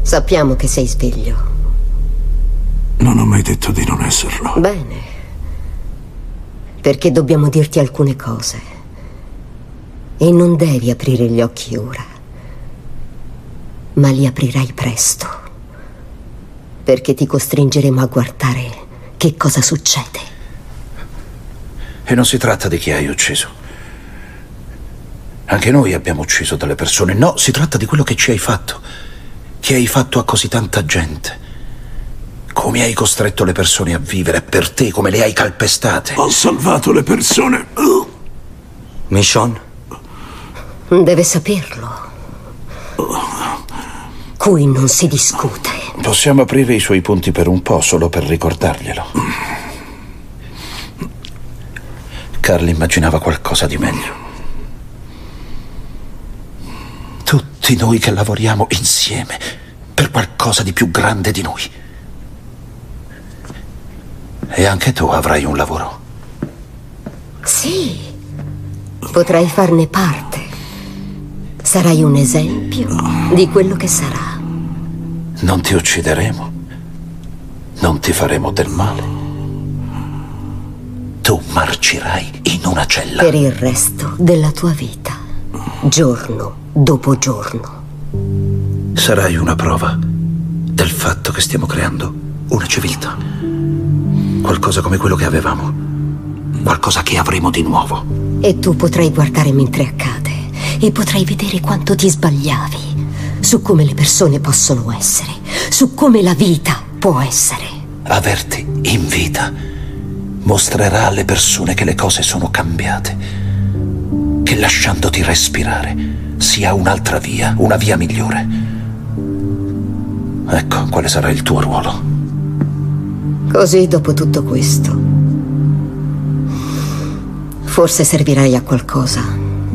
Sappiamo che sei sveglio. Non ho mai detto di non esserlo. Bene. Perché dobbiamo dirti alcune cose. E non devi aprire gli occhi ora. Ma li aprirai presto. Perché ti costringeremo a guardare che cosa succede. E non si tratta di chi hai ucciso. Anche noi abbiamo ucciso delle persone. No, si tratta di quello che ci hai fatto. Che hai fatto a così tanta gente. Come hai costretto le persone a vivere per te, come le hai calpestate. Ho salvato le persone. Michonne? Deve saperlo. Qui non si discute. Possiamo aprire i suoi punti per un po', solo per ricordarglielo. Carl immaginava qualcosa di meglio. Tutti noi che lavoriamo insieme per qualcosa di più grande di noi. E anche tu avrai un lavoro. Sì, potrai farne parte. Sarai un esempio di quello che sarà. Non ti uccideremo. Non ti faremo del male. Tu marcirai in una cella. Per il resto della tua vita. Giorno dopo giorno. Sarai una prova del fatto che stiamo creando una civiltà. Qualcosa come quello che avevamo. Qualcosa che avremo di nuovo. E tu potrai guardare mentre accade. E potrai vedere quanto ti sbagliavi. Su come le persone possono essere. Su come la vita può essere. Averti in vita mostrerà alle persone che le cose sono cambiate. Che lasciandoti respirare sia un'altra via, una via migliore. Ecco quale sarà il tuo ruolo. Così, dopo tutto questo, forse servirai a qualcosa.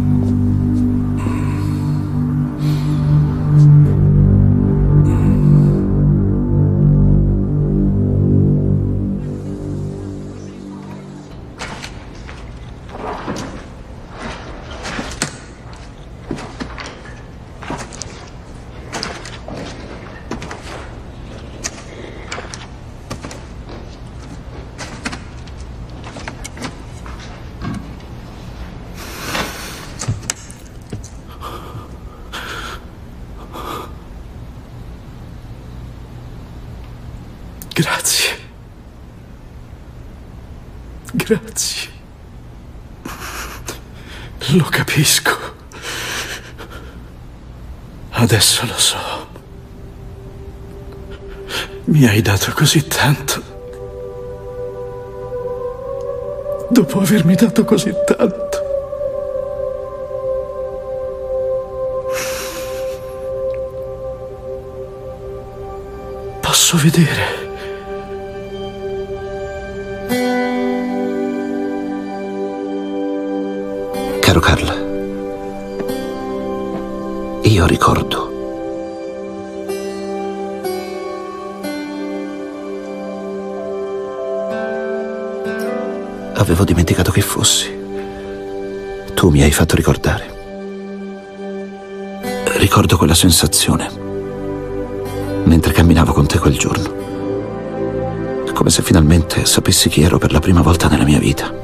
Grazie. Grazie. Lo capisco. Adesso lo so. Mi hai dato così tanto. Dopo avermi dato così tanto. Posso vedere. Caro Carl, io ricordo. Avevo dimenticato che fossi. Tu mi hai fatto ricordare. Ricordo quella sensazione mentre camminavo con te quel giorno. Come se finalmente sapessi chi ero per la prima volta nella mia vita.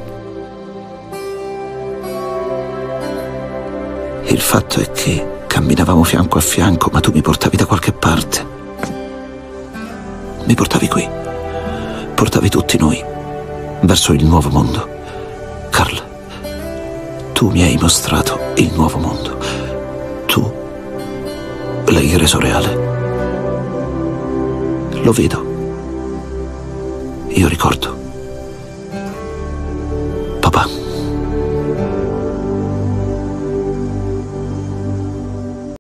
Il fatto è che camminavamo fianco a fianco, ma tu mi portavi da qualche parte. Mi portavi qui. Portavi tutti noi verso il nuovo mondo. Carl, tu mi hai mostrato il nuovo mondo. Tu l'hai reso reale. Lo vedo. Io ricordo. Papà.